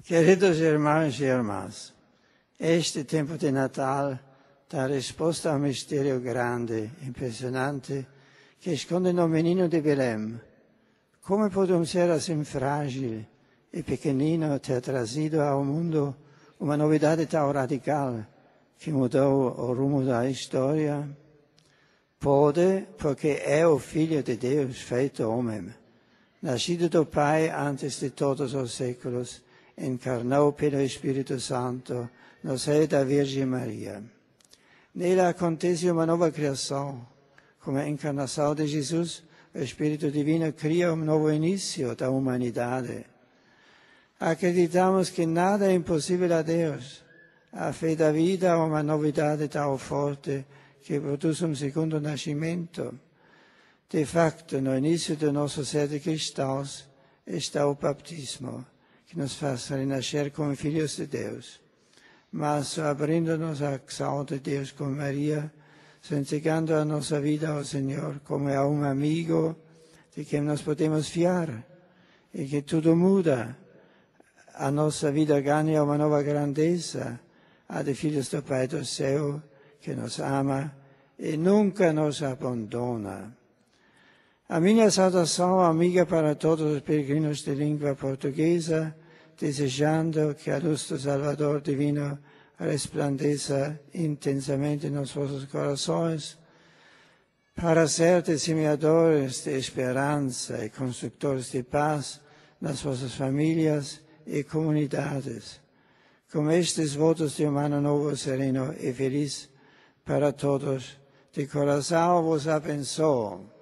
Queridos irmãos e irmãs, este tempo de Natal dá resposta a um mistério grande, impressionante, que esconde no menino de Belém. Como pode um ser assim frágil e pequenino ter trazido ao mundo uma novidade tão radical que mudou o rumo da história? Pode, porque é o Filho de Deus feito homem, nascido do Pai antes de todos os séculos, encarnou pelo Espírito Santo no seio da Virgem Maria. Nela acontece uma nova criação. Com a encarnação de Jesus, o Espírito Divino cria um novo início da humanidade. Acreditamos que nada é impossível a Deus. A fé da vida é uma novidade tão forte que produz um segundo nascimento. De facto, no início do nosso ser de cristãos está o baptismo, que nos faz renascer como filhos de Deus. Mas, abrindo-nos à ação de Deus com Maria, entregando a nossa vida ao Senhor como a um amigo de quem nos podemos fiar, e que tudo muda. A nossa vida ganha uma nova grandeza, a de filhos do Pai do céu, que nos ama e nunca nos abandona. A minha saudação amiga para todos os peregrinos de língua portuguesa, desejando que a luz do Salvador Divino resplandeça intensamente nos vossos corações, para ser semeadores de esperança e construtores de paz nas vossas famílias e comunidades. Com estes votos de um ano novo, sereno e feliz para todos, de coração vos abençoo.